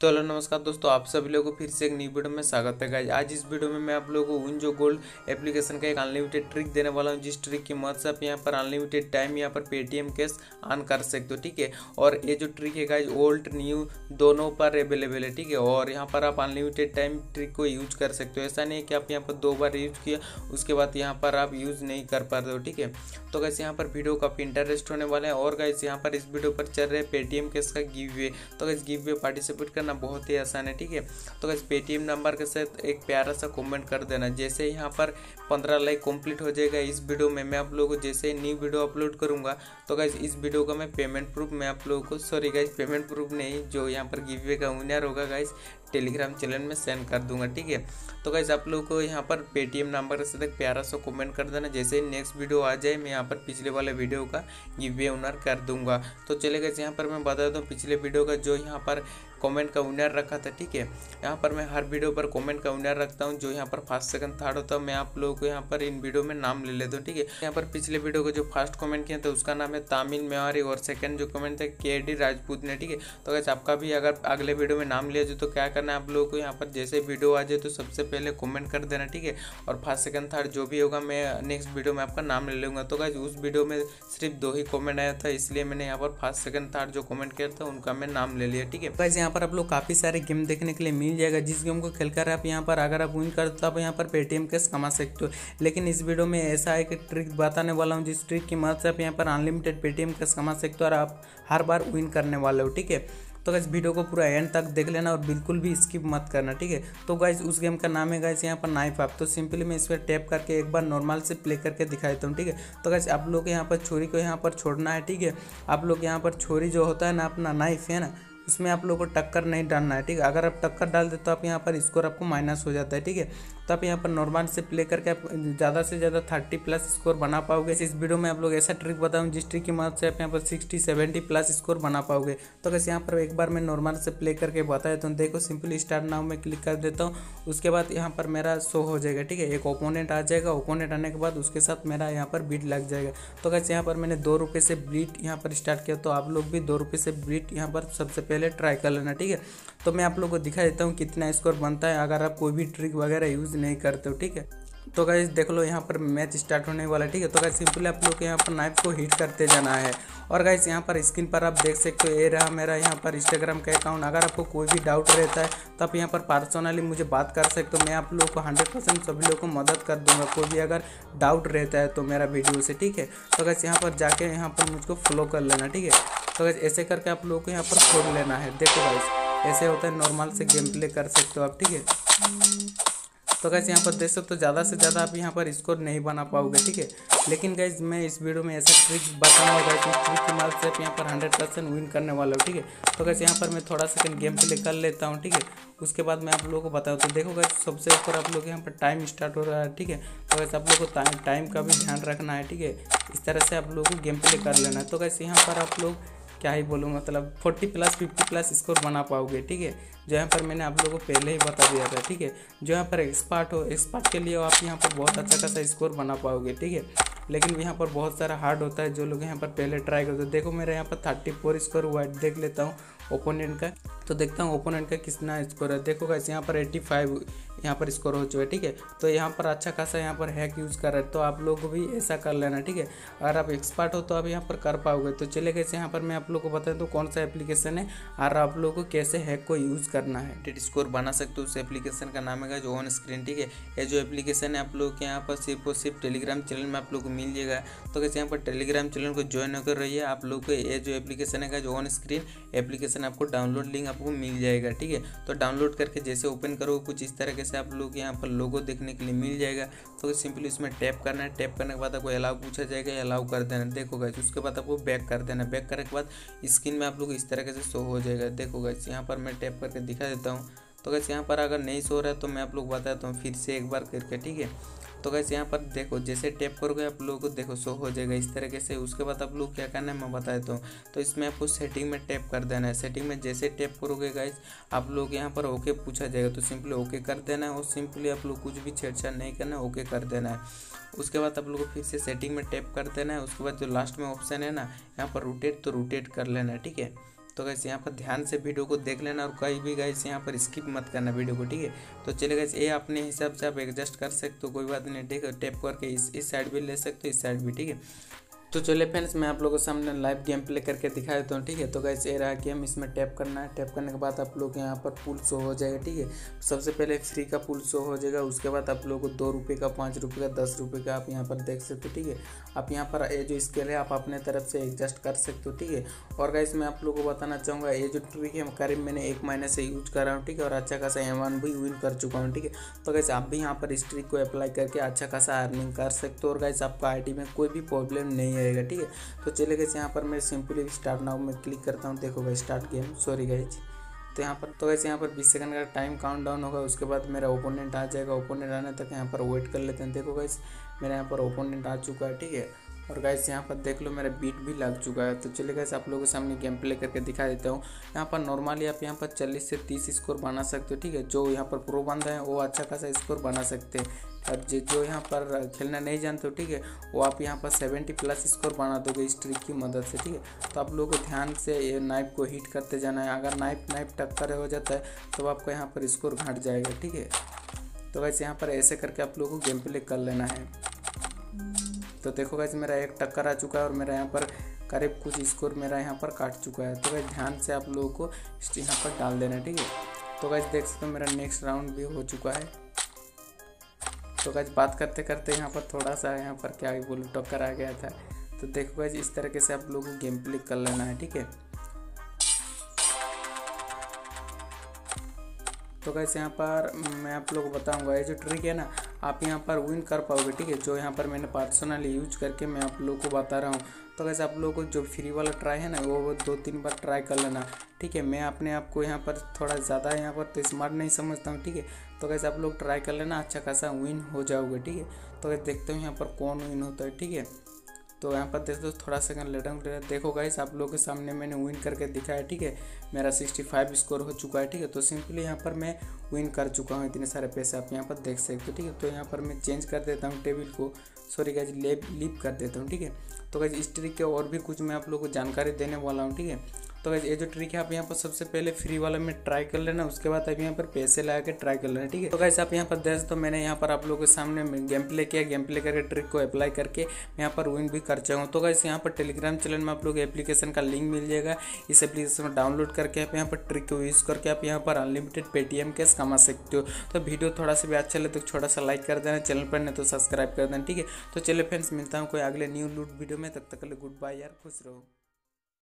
तो हेलो नमस्कार दोस्तों, आप सभी लोगों को फिर से एक नई वीडियो में स्वागत है गाइस। आज इस वीडियो में मैं आप लोगों को विन गोल्ड एप्लीकेशन का एक अनलिमिटेड ट्रिक देने वाला हूं, जिस ट्रिक की मदद से आप यहां पर अनलिमिटेड टाइम यहां पर पेटीएम कैश ऑन कर सकते हो। ठीक है, और ये जो ट्रिक है गाइस ओल्ड न्यू दोनों पर अवेलेबल है। ठीक है, और यहाँ पर आप अनलिमिटेड टाइम ट्रिक को यूज कर सकते हो। ऐसा नहीं है कि आप यहाँ पर 2 बार यूज किया उसके बाद यहाँ पर आप यूज नहीं कर पाते हो। ठीक है, तो गाइस यहाँ पर वीडियो काफी इंटरेस्ट होने वाला है। और गाइस यहाँ पर इस वीडियो पर चल रहे पेटीएम कैश का गिव वे। तो गाइस गिव वे पार्टिसिपेट करना बहुत ही आसान है। ठीक है, तो गाइस पेटीएम नंबर के साथ एक प्यारा सा कमेंट कर देना। जैसे यहाँ पर 15 लाइक कंप्लीट हो जाएगा इस वीडियो में, मैं आप लोगों को जैसे न्यू वीडियो अपलोड करूंगा तो गाइस इस वीडियो का मैं पेमेंट प्रूफ मैं आप लोगों को पेमेंट प्रूफ नहीं, जो यहाँ पर गिव वे का विनर होगा गाइस टेलीग्राम चैनल में सेंड कर दूंगा। ठीक है, तो गाइस आप लोगों को यहाँ पर पेटीएम नंबर के साथ एक प्यारा सा कमेंट कर देना। जैसे ही नेक्स्ट वीडियो आ जाए मैं यहाँ पर पिछले वाले वीडियो का गिव वे विनर कर दूंगा। तो चले गाइस यहाँ पर मैं बता दूँ पिछले वीडियो का जो यहाँ पर कमेंट का विनर रखा था। ठीक है, यहाँ पर मैं हर वीडियो पर कमेंट का विनर रखता हूँ, जो यहाँ पर फर्स्ट सेकंड थर्ड होता है मैं आप लोगों को यहाँ पर इन वीडियो में नाम ले लेता हूँ। ठीक है, यहाँ पर पिछले वीडियो को जो फर्स्ट कमेंट किया था उसका नाम है तामिल मेवारी और सेकंड जो कमेंट था केडी राजपूत ने। ठीक है, तो गाइस आपका भी अगर अगले वीडियो में नाम लिया जाए तो क्या करना है आप लोगों को, यहाँ पर जैसे वीडियो आ जाए तो सबसे पहले कमेंट कर देना। ठीक है, और फर्स्ट सेकंड थर्ड जो भी होगा मैं नेक्स्ट वीडियो में आपका नाम ले लूँगा। तो गाइस उस वीडियो में सिर्फ 2 ही कमेंट आया था, इसलिए मैंने यहाँ पर फर्स्ट सेकंड थर्ड जो कमेंट किया था उनका मैं नाम ले लिया। ठीक है गाइस, यहाँ पर आप लोग काफ़ी सारे गेम देखने के लिए मिल जाएगा, जिस गेम को खेलकर आप यहाँ पर अगर आप विन करते तो आप यहाँ पर पेटीएम कैश कमा सकते हो। लेकिन इस वीडियो में ऐसा एक ट्रिक बताने वाला हूँ जिस ट्रिक की मदद से आप यहाँ पर अनलिमिटेड पेटीएम कैश कमा सकते हो और आप हर बार विन करने वाले हो। ठीक है, तो गाइस वीडियो को पूरा एंड तक देख लेना और बिल्कुल भी स्किप मत करना। ठीक है, तो गाइस उस गेम का नाम है गाइस यहाँ पर नाइफ आप। तो सिंपली मैं इस पर टैप करके एक बार नॉर्मल से प्ले करके दिखा देता हूँ। ठीक है, तो गाइस आप लोग यहाँ पर छुरी को यहाँ पर छोड़ना है। ठीक है, आप लोग यहाँ पर छुरी जो होता है ना अपना नाइफ है ना, उसमें आप लोगों को टक्कर नहीं डालना है। ठीक है, अगर आप टक्कर डाल दे तो आप यहाँ पर स्कोर आपको माइनस हो जाता है। ठीक है, तो आप यहाँ पर नॉर्मल से प्ले करके आप ज़्यादा से ज़्यादा 30+ स्कोर बना पाओगे। इस वीडियो में आप लोग ऐसा ट्रिक बताऊँ जिस ट्रिक की मदद से आप यहाँ पर 60-70+ स्कोर बना पाओगे। तो कैसे यहाँ पर एक बार मैं नॉर्मल से प्ले करके बताया तो देखो सिंपली स्टार्ट नाउ में क्लिक कर देता हूँ। उसके बाद यहाँ पर मेरा शो हो जाएगा। ठीक है, एक ओपोनेंट आ जाएगा, ओपोनेंट आने के बाद उसके साथ मेरा यहाँ पर बीट लग जाएगा। तो कैसे यहाँ पर मैंने 2 रुपये से बीट यहाँ पर स्टार्ट किया, तो आप लोग भी 2 रुपये से बीट यहाँ पर सबसे पहले ट्राई कर लेना। ठीक है, तो मैं आप लोगों को दिखा देता हूँ कितना स्कोर बनता है अगर आप कोई भी ट्रिक वगैरह यूज़ नहीं करते हो। ठीक है, तो गाइस देख लो यहाँ पर मैच स्टार्ट होने वाला है। ठीक है, तो गाइस सिंपली आप लोग को यहाँ पर नाइफ को हिट करते जाना है। और गाइस यहाँ पर स्क्रीन पर आप देख सकते हो ये रहा मेरा यहाँ पर इंस्टाग्राम का अकाउंट। अगर आपको कोई भी डाउट रहता है तो आप यहाँ पर पर्सनली मुझे बात कर सकते हो। मैं आप लोगों को 100% सभी लोगों को मदद कर दूंगा, कोई भी अगर डाउट रहता है तो मेरा वीडियो से। ठीक है, तो गाइस यहाँ पर जाके यहाँ पर मुझको फॉलो कर लेना। ठीक है, तो गाइस ऐसे करके आप लोगों को यहाँ पर छोड़ लेना है। देखो गाइस ऐसे होता है, नॉर्मल से गेम प्ले कर सकते हो आप। ठीक है, तो गाइस यहाँ पर देख सकते हो ज़्यादा से ज़्यादा आप यहाँ पर स्कोर नहीं बना पाओगे। ठीक है, लेकिन गाइस मैं इस वीडियो में ऐसा ट्रिक बताऊंगा गाइस इस ट्रिक की मदद से आप यहाँ पर 100% विन करने वाला हो। ठीक है, तो गाइस यहाँ पर मैं थोड़ा सेकंड गेम प्ले कर लेता हूँ। ठीक है, उसके बाद मैं आप लोगों को बताऊँ तो देखो गाइस सबसे ऊपर आप लोग यहाँ पर टाइम स्टार्ट हो रहा है। ठीक है, तो गाइस आप लोग को टाइम का भी ध्यान रखना है। ठीक है, इस तरह से आप लोगों को गेम प्ले कर लेना है। तो गाइस यहाँ पर आप लोग क्या ही बोलूँ, मतलब 40+ 50+ स्कोर बना पाओगे। ठीक है, जो यहाँ पर मैंने आप लोगों को पहले ही बता दिया था। ठीक है, जो यहाँ पर एक्सपर्ट के लिए आप यहाँ पर बहुत अच्छा खासा स्कोर बना पाओगे। ठीक है, लेकिन यहाँ पर बहुत सारा हार्ड होता है, जो लोग यहाँ पर पहले ट्राई करते हैं। देखो मेरा यहाँ पर 34 स्कोर हुआ है, देख लेता हूँ ओपोनेंट का, तो देखता हूँ ओपोनेंट का कितना स्कोर है। देखो गाइस यहाँ पर 85 यहाँ पर स्कोर हो चुका है। ठीक है, तो यहाँ पर अच्छा खासा यहाँ पर हैक यूज़ कर रहे हैं, तो आप लोग भी ऐसा कर लेना। ठीक है, अगर आप एक्सपर्ट हो तो आप यहाँ पर कर पाओगे। तो चले कैसे यहाँ पर मैं आप लोग को बता दूँ कौन सा एप्लीकेशन है और आप लोग को कैसे हैक को यूज़ करना है। स्कोर बना सकते हो, उस एप्लीकेशन का नाम है जो ऑन स्क्रीन। ठीक है, ये जो एप्लीकेशन है आप लोग के यहाँ पर सिर्फ और सिर्फ टेलीग्राम चैनल में आप लोग को मिल जाएगा। तो कैसे यहाँ पर टेलीग्राम चैनल को ज्वाइन होकर रहिए, आप लोग को ये जो एप्लीकेशन है जो ऑन स्क्रीन एप्लीकेशन आपको डाउनलोड लिंक आपको मिल जाएगा। ठीक है, तो डाउनलोड करके जैसे ओपन करोगे कुछ इस तरीके से आप लोग यहाँ पर लोगो देखने के लिए मिल जाएगा। तो सिंपली उसमें टैप करना है, टैप करने के बाद आपको अलाउ पूछा जाएगा, अलाउ कर देना। देखो गाइस उसके बाद आपको बैक कर देना, बैक करने के बाद स्क्रीन में आप लोग इस तरीके से शो हो जाएगा। देखो गाइस यहाँ पर मैं टैप करके दिखा देता हूँ। तो गाइस यहाँ पर अगर नहीं शो रहा है तो मैं आप लोग बताता हूँ फिर से एक बार करके। ठीक है, तो गाइस यहाँ पर देखो जैसे टैप करोगे आप लोगों को देखो शो हो जाएगा इस तरीके से। उसके बाद आप लोग क्या करना है मैं बता देता हूँ। तो इसमें आपको सेटिंग में टैप कर देना है। सेटिंग में जैसे टैप करोगे गाइस आप लोग यहाँ पर ओके पूछा जाएगा, तो सिंपली ओके कर देना है और सिंपली आप लोग कुछ भी छेड़छाड़ नहीं करना है, ओके कर देना है। उसके बाद आप लोग को फिर से सेटिंग में टैप कर देना है। उसके बाद जो लास्ट में ऑप्शन है ना यहाँ पर रोटेट, तो रोटेट कर लेना है। ठीक है, तो गाइस यहाँ पर ध्यान से वीडियो को देख लेना और कहीं भी गाइस यहाँ पर स्किप मत करना वीडियो को, ठीक है। तो चलिए गाइस ये अपने हिसाब से आप एडजस्ट कर सकते हो, कोई बात नहीं, ठीक है। टैप करके इस साइड भी ले सकते हो, इस साइड भी, ठीक है। तो चलिए फ्रेंड्स मैं आप लोगों के सामने लाइव गेम प्ले करके दिखा देता हूँ, ठीक है। तो गाइस ये रहा गेम, इसमें टैप करना है। टैप करने के बाद आप लोग यहाँ पर पुल शो हो जाएगा, ठीक है। सबसे पहले फ्री का पुल शो हो जाएगा, उसके बाद आप लोगों को 2 रुपये का, 5 रुपये का, 10 रुपये का आप यहाँ पर देख सकते हो, ठीक है। आप यहाँ पर ये जो स्केल है आप अपने तरफ से एडजस्ट कर सकते हो, ठीक है। और गाइस मैं आप लोगों को बताना चाहूँगा ये जो ट्रिक है करीब मैंने 1 महीने से यूज कर रहा हूँ, ठीक है। और अच्छा खासा M1 भी विन कर चुका हूँ, ठीक है। तो गाइस आप भी यहाँ पर इस ट्रिक को अप्लाई करके अच्छा खासा अर्निंग कर सकते हो और गाइस आपका आईडी में कोई भी प्रॉब्लम नहीं आएगा, ठीक है। तो चलिए गाइस यहाँ पर मैं सिंपली स्टार्ट नाउ में क्लिक करता हूँ। देखो guys start game, sorry guys. तो यहाँ पर तो गाइस यहाँ पर 20 सेकंड का टाइम काउंट डाउन होगा, उसके बाद मेरा ओपोनेंट आ जाएगा। ओपोनेंट आने तक यहाँ पर वेट कर लेते हैं। देखो गाइस मेरा यहाँ पर ओपोनेंट आ चुका है, ठीक है। और गाइस यहाँ पर देख लो मेरा बीट भी लग चुका है। तो चलिए गाइस आप लोगों के सामने गेम प्ले करके दिखा देता हूँ। यहाँ पर नॉर्मली आप यहाँ पर 40 से 30 स्कोर बना सकते हो, ठीक है। जो यहाँ पर प्रो बंदा है वो अच्छा खासा स्कोर बना सकते हैं। और जो यहाँ पर खेलना नहीं जानते हो, ठीक है, वो आप यहाँ पर 70+ स्कोर बना दोगे इस ट्रिक की मदद से, ठीक है। तो आप लोगों को ध्यान से ये नाइफ को हिट करते जाना है। अगर नाइफ टक्कर हो जाता है तो आपका यहाँ पर स्कोर घट जाएगा, ठीक है। तो गाइस यहाँ पर ऐसे करके आप लोगों को गेम प्ले कर लेना है। तो देखो गाइस मेरा 1 टक्कर आ चुका है और मेरा यहाँ पर करीब कुछ स्कोर मेरा यहाँ पर काट चुका है। तो गाइस ध्यान से आप लोगों को यहाँ पर डाल देना है, ठीक है। तो गाइस देख सकते हो मेरा नेक्स्ट राउंड भी हो चुका है। तो गाइस बात करते करते यहाँ पर थोड़ा सा यहाँ पर क्या बोलूँ टक्कर आ गया था। तो देखो गाइस इस तरीके से आप लोगों को गेम प्ले कर लेना है, ठीक है। तो गाइस यहाँ पर मैं आप लोगों को बताऊंगा ये जो ट्रिक है ना आप यहाँ पर विन कर पाओगे, ठीक है। जो यहाँ पर मैंने पर्सनली यूज करके मैं आप लोगों को बता रहा हूँ। तो गाइस आप लोगों को जो फ्री वाला ट्राई है ना वो 2-3 बार ट्राई कर लेना, ठीक है। मैं अपने आप को यहाँ पर थोड़ा ज़्यादा यहाँ पर तो स्मार्ट नहीं समझता हूँ, ठीक है। तो गाइस आप लोग ट्राई कर लेना, अच्छा खासा विन हो जाओगे, ठीक है। तो गाइस देखते हैं यहाँ पर कौन विन होता है, ठीक है। तो यहाँ पर देख दो थोड़ा सेकंड लेटा हूँ। देखो गाइस आप लोगों के सामने मैंने विन करके दिखाया, ठीक है। मेरा 65 स्कोर हो चुका है, ठीक है। तो सिंपली यहाँ पर मैं विन कर चुका हूँ, इतने सारे पैसे आप यहाँ पर देख सकते हो, ठीक है। तो यहाँ पर मैं चेंज कर देता हूँ टेबल को, सॉरी गाइस लीव कर देता हूँ, ठीक है। तो गाइस इस ट्रिक के और भी कुछ मैं आप लोगों को जानकारी देने वाला हूँ, ठीक है। तो गाइस ये जो ट्रिक है आप यहाँ पर सबसे पहले फ्री वाला में ट्राई कर लेना, उसके बाद आप यहाँ पर पैसे लगा के ट्राई कर लेना, ठीक है। तो गाइस आप यहाँ पर देख तो मैंने यहाँ पर आप लोगों के सामने गेम प्ले किया, गेम प्ले करके ट्रिक को अप्लाई करके मैं यहाँ पर विन भी कर चाहूँ। तो गाइस यहाँ पर टेलीग्राम चैनल में आप लोग एप्लीकेशन का लिंक मिल जाएगा। इस एप्लीकेशन में डाउनलोड करके आप यहाँ पर ट्रिक को यूज़ करके आप यहाँ पर अनलिमिटेड पेटीएम कैश कमा सकते हो। तो वीडियो थोड़ा सा भी अच्छा लगे तो छोटा सा लाइक कर देना, चैनल पर नहीं तो सब्सक्राइब कर देना, ठीक है। तो चलिए फ्रेंड्स मिलता हूँ कोई अगले न्यू लूट वीडियो में, तब तक के लिए गुड बाय यार, खुश रहो।